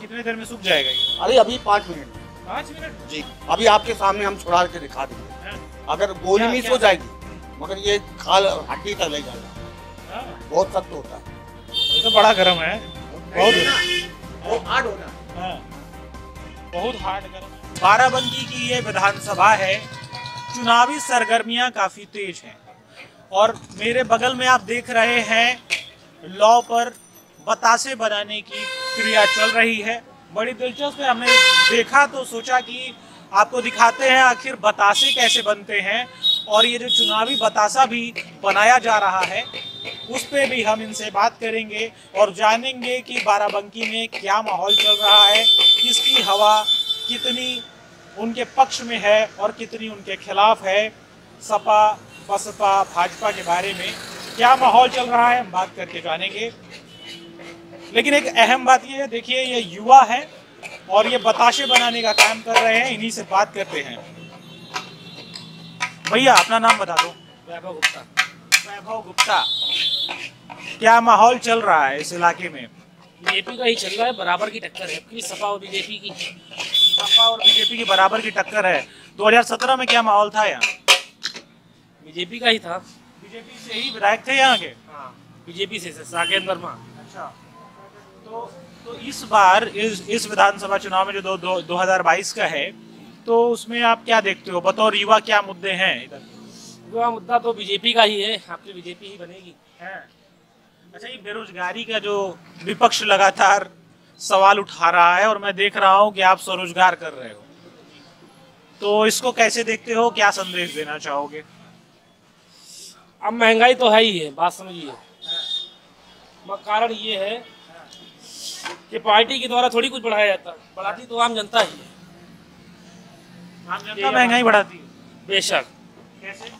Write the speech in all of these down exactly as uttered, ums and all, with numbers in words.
कितने देर में सूख जाएगा ये? अरे अभी पाँच मिनट पाँच मिनट जी, अभी आपके सामने हम छुड़ा के दिखा देंगे। अगर गोली क्या- मिस क्या? हो जाएगी, मगर ये खाल हड्डी तक ले जाएगा, हाँ, बहुत सख्त होता है। ये तो बड़ा गर्म है, बहुत बहुत हार्ड होना। हाँ, बहुत हार्ड गर्म है। बाराबंकी की ये विधानसभा है, चुनावी सरगर्मियां काफी तेज हैं और मेरे बगल में आप देख रहे हैं लॉ पर बतासे बनाने की क्रिया चल रही है। बड़ी दिलचस्प है, हमने देखा तो सोचा कि आपको दिखाते हैं आखिर बतासे कैसे बनते हैं और ये जो चुनावी बतासा भी बनाया जा रहा है उस पे भी हम इनसे बात करेंगे और जानेंगे कि बाराबंकी में क्या माहौल चल रहा है, किसकी हवा कितनी उनके पक्ष में है और कितनी उनके खिलाफ है। सपा बसपा भाजपा के बारे में क्या माहौल चल रहा है हम बात करके जानेंगे। लेकिन एक अहम बात यह है, देखिए ये युवा है और ये बताशे बनाने का काम कर रहे हैं, इन्हीं से बात करते हैं। भैया अपना नाम बता दो। वैभव गुप्ता। वैभव गुप्ता, क्या माहौल चल रहा है इस इलाके में? बीजेपी का ही चल रहा है, बराबर की टक्कर है कि सपा और बीजेपी की। सपा और बीजेपी की बराबर की टक्कर है। दो हज़ार सत्रह में क्या माहौल था यहाँ? बीजेपी का ही था। बीजेपी से ही विधायक थे यहाँ के? हाँ, बीजेपी से साकेत वर्मा। अच्छा, तो तो इस बार इस इस विधानसभा चुनाव में जो दो, दो, दो हजार बाईस का है, तो उसमें आप क्या देखते हो बतौर युवा, क्या मुद्दे हैं इधर? युवा मुद्दा तो बीजेपी का ही है, आपकी बीजेपी ही बनेगी। है। अच्छा, ये बेरोजगारी का जो विपक्ष लगातार सवाल उठा रहा है और मैं देख रहा हूँ कि आप स्वरोजगार कर रहे हो, तो इसको कैसे देखते हो, क्या संदेश देना चाहोगे? अब महंगाई तो है ही है, बात समझिए। मगर कारण ये है कि पार्टी के द्वारा थोड़ी कुछ बढ़ाया जाता है, बढ़ाती तो आम जनता ही है। आम जनता महंगाई बढ़ाती है? बेशक। कैसे?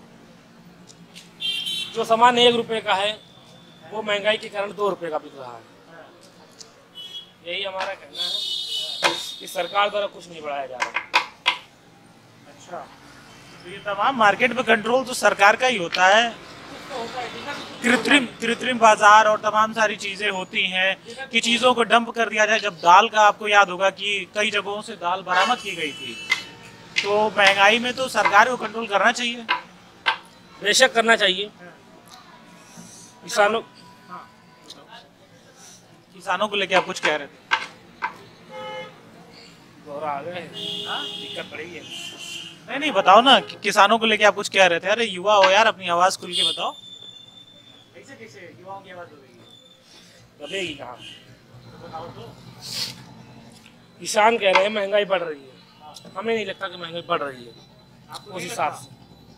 जो सामान एक रुपए का है वो महंगाई के कारण दो रुपए का बिक रहा है। यही हमारा कहना है कि सरकार द्वारा कुछ नहीं बढ़ाया जा रहा। अच्छा, तो ये तमाम मार्केट पे कंट्रोल तो सरकार का ही होता है। कृत्रिम कृत्रिम बाजार और तमाम सारी चीजें होती हैं कि चीजों को डंप कर दिया जाए। जब दाल का आपको याद होगा कि कई जगहों से दाल बरामद की गई थी, तो महंगाई में तो सरकार को कंट्रोल करना चाहिए। बेशक करना चाहिए। किसानों किसानों को लेके आप कुछ कह रहे थे? दोहरा आ गए, दिक्कत पड़ी है। नहीं नहीं, बताओ ना कि किसानों को लेके आप कुछ कह रहे थे। अरे युवा हो यार, अपनी आवाज खुल के बताओ। कैसे कैसे युवाओं की आवाज हो रही है? दबेगी कहाँ? बताओ तो। किसान कह रहे हैं महंगाई बढ़ रही है, हमें नहीं लगता कि महंगाई बढ़ रही है उस हिसाब से।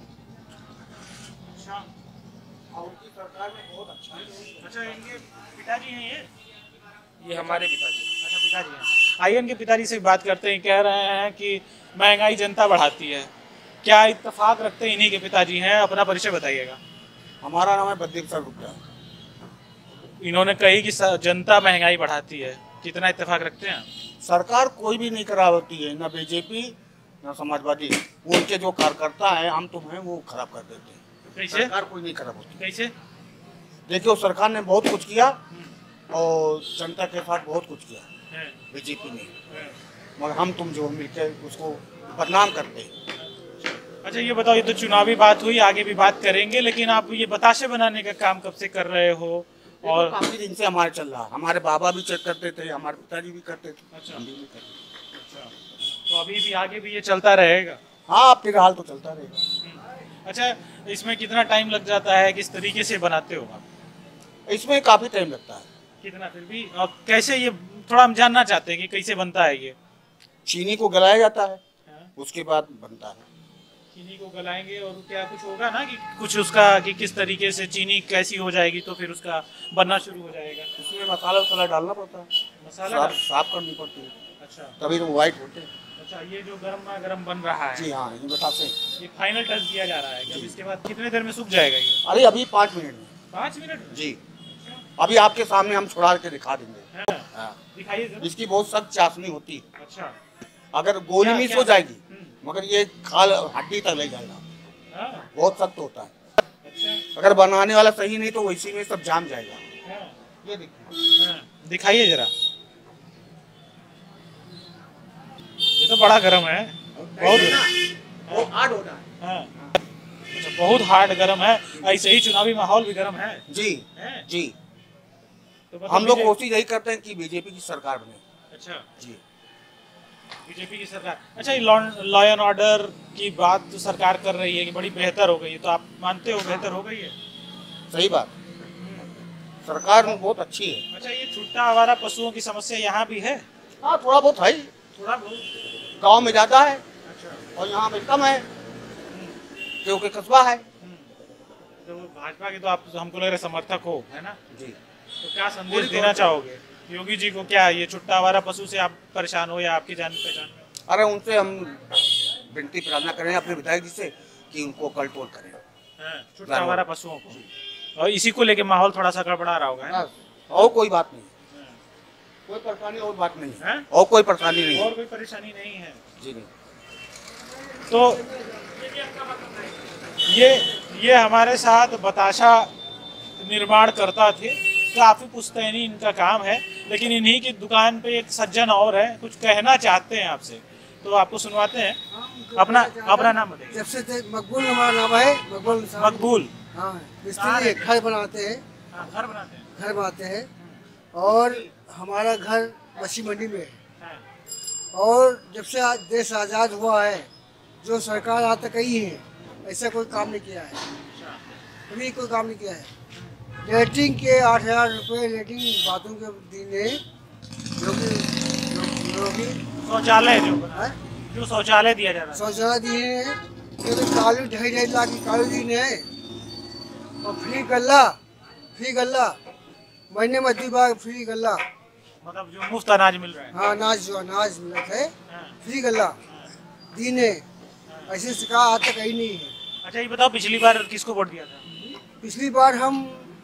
अच्छा, और उनकी सरकार में बहुत अच्छा है। अच्छा, इनके पिताजी हैं ये? ये हमारे पिताजी। अच्छा, पिताजी हैं। आइए इनके पिताजी से बात करते हैं। कह रहे हैं कि महंगाई जनता बढ़ाती है, क्या इत्तेफाक रखते हैं? इन्हीं के पिताजी हैं, अपना परिचय बताइएगा। हमारा नाम है बद्दीप सर गुप्ता। इन्होंने कही कि स- जनता महंगाई बढ़ाती है, कितना इत्तेफाक रखते हैं? सरकार कोई भी नहीं करा होती है, ना बीजेपी ना समाजवादी। उनके जो कार्यकर्ता हैं, हम तुम हैं, वो खराब कर देते हैं। कैसे? सरकार कोई नहीं खराब होती। कैसे? देखिए, सरकार ने बहुत कुछ किया और जनता के साथ बहुत कुछ किया हैं, बीजेपी ने, हैं। मगर हम तुम जो मिलकर उसको बदनाम करते हैं। अच्छा, ये बताओ, ये तो चुनावी बात हुई, आगे भी बात करेंगे, लेकिन आप ये बताशे बनाने का काम कब से कर रहे हो? और और काफी दिन से हमारे चल रहा है। हमारे बाबा भी चेक करते थे, हमारे पिताजी भी करते थे। अच्छा। हम भी नहीं करते। अच्छा, तो अभी भी आगे भी ये चलता रहेगा? हाँ, फिलहाल तो चलता रहेगा। अच्छा, इसमें कितना टाइम लग जाता है, किस तरीके से बनाते हो आप? इसमें काफी टाइम लगता है। कितना फिर भी? और कैसे, ये थोड़ा हम जानना चाहते हैं कि कैसे बनता है ये? चीनी को गलाया जाता है, हाँ? उसके बाद बनता है। चीनी को गलाएंगे और क्या कुछ होगा ना कि कुछ उसका कि किस तरीके से चीनी कैसी हो जाएगी तो फिर उसका बनना शुरू हो जाएगा? उसमें मसाला वसाला डालना पड़ता है, मसाला साफ डाल- साफ करनी पड़ती है, अच्छा तभी तो व्हाइट होते हैं। अच्छा, ये जो गर्मा गर्म बन रहा है, जी हाँ, ये बताते हैं। ये फाइनल टच दिया जा रहा है कि अब इसके बाद कितने देर में सूख जाएगा ये? अरे अभी पाँच मिनट में पाँच मिनट में? जी, अभी आपके सामने हम छुड़ा के दिखा देंगे। हाँ, हाँ। दिखाइए जरा। इसकी बहुत सख्त चाशनी होती है। अच्छा, अगर गोली क्या- मिस क्या- हो जाएगी, हम्म, मगर ये खाल हड्डी तक ले जाएगा, हाँ, बहुत सख्त होता है। अच्छा, अगर बनाने वाला सही नहीं तो इसी में सब जाम जाएगा। हाँ, ये देखिए, हाँ, दिखाइए जरा। ये तो बड़ा गर्म है, बहुत वो हार्ड होता है। हाँ। अच्छा, बहुत हार्ड गर्म है। ऐसे ही चुनावी माहौल भी गर्म है। जी है? जी तो मतलब हम लोग बीजे- कोशिश यही करते हैं कि बीजेपी की सरकार बने। अच्छा, जी बीजेपी की सरकार। अच्छा, ये लॉ एंड ऑर्डर की बात तो सरकार कर रही है कि बड़ी बेहतर हो गई है, तो आप मानते हो बेहतर हो गई है? सही बात, सरकार बहुत अच्छी है। अच्छा, ये छुट्टा आवारा पशुओं की समस्या यहाँ भी है? हाँ थोड़ा बहुत है, थोड़ा बहुत। गांव में ज़्यादा है अच्छा। और यहाँ में कम है क्योंकि कस्बा है। तो भाजपा के तो आप हमको लग रहा है समर्थक हो, है ना? जी तो क्या संदेश देना चाहोगे योगी जी को? क्या ये छुट्टा आवारा पशु से आप परेशान हो या आपकी जान पहचान में? अरे उनसे हम विनती प्रार्थना करें अपने विधायक जी से कि उनको कंट्रोल करें। हाँ, छुट्टा आवारा पशुओं को, और इसी को लेके माहौल थोड़ा सा गड़बड़ा रहा होगा, है ना? बस, और कोई बात नहीं, कोई परेशानी और बात नहीं हैं? है, और कोई परेशानी नहीं और है। कोई परेशानी नहीं है। जी नहीं। तो ये ये हमारे साथ बताशा निर्माण करता थे, काफी पुश्तैनी इनका काम है, लेकिन इन्हीं की दुकान पे एक सज्जन और है, कुछ कहना चाहते हैं आपसे, तो आपको सुनवाते हैं। अपना अपना नाम बताइए। जब से थे मकबूल हमारा नाम है, मकबूल साहब। मकबूल। हाँ, मिस्त्री है, घर बनाते हैं, हाँ, घर बनाते हैं। घर बनाते हैं और हमारा घर मछली मंडी में है। हाँ, और जब से आज देश आज़ाद हुआ है, जो सरकार आज तक आई है, ऐसा कोई काम नहीं किया है, अच्छा। कभी कोई काम नहीं किया है। लेटरिन के आठ हज़ार रुपये लेटरिन बाथरूम के दिए जो कि जो कि शौचालय जो बना है, हैं, जो शौचालय दिया जा रहा है। शौचालय दिए हैं, जो कि कालू ढाई ढाई लाख की कालू दी है, और फ्री गल्ला, फ्री गल्ला महीने में दो बार फ्री गल्ला। मतलब जो मुफ्त अनाज मिल रहा है। हाँ, अनाज जो अनाज मिलता है हाँ, फ्री गल्ला दीने, ऐसे शिकायत आज तक आई नहीं है। अच्छा, ये बताओ पिछली बार किसको वोट दिया था? पिछली बार हम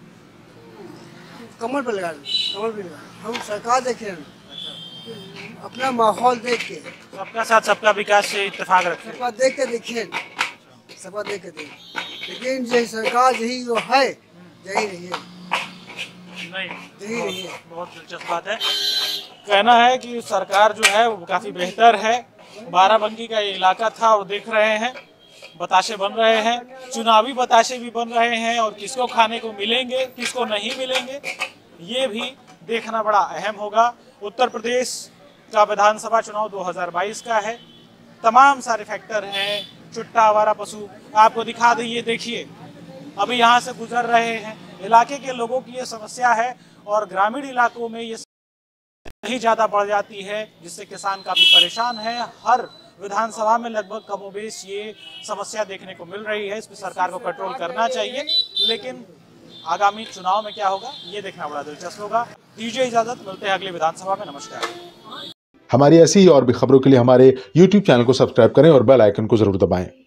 कमल पर लगा कमल पर लगा हम सरकार देखे अपना माहौल देख के, सबका साथ सबका विकास से इत्तेफाक रखते हैं। सबका देख के देखिए, सबका देख के देखिए, लेकिन ये सरकार यही जो है यही रही है, नहीं, यही रही है। बहुत दिलचस्प बात है। कहना है कि सरकार जो है वो काफी बेहतर है। बाराबंकी का ये इलाका था और देख रहे हैं बताशे बन रहे हैं, चुनावी बताशे भी बन रहे हैं, और किसको खाने को मिलेंगे किसको नहीं मिलेंगे ये भी देखना बड़ा अहम होगा। उत्तर प्रदेश का विधानसभा चुनाव दो हज़ार बाईस का है, तमाम सारे फैक्टर हैं। छुट्टा आवारा पशु आपको दिखा दें, ये देखिए अभी यहाँ से गुजर रहे हैं। इलाके के लोगों की ये समस्या है और ग्रामीण इलाकों में ये ही ज़्यादा बढ़ जाती है, जिससे किसान काफ़ी परेशान है। हर विधानसभा में लगभग कमोबेश ये समस्या देखने को मिल रही है। इस पर सरकार को कंट्रोल करना चाहिए, लेकिन आगामी चुनाव में क्या होगा ये देखना बड़ा दिलचस्प होगा। दीजिए इजाजत, मिलते हैं अगली विधानसभा में। नमस्कार। हमारी ऐसी ही और भी खबरों के लिए हमारे यूट्यूब चैनल को सब्सक्राइब करें और बेल आइकन को जरूर दबाएं।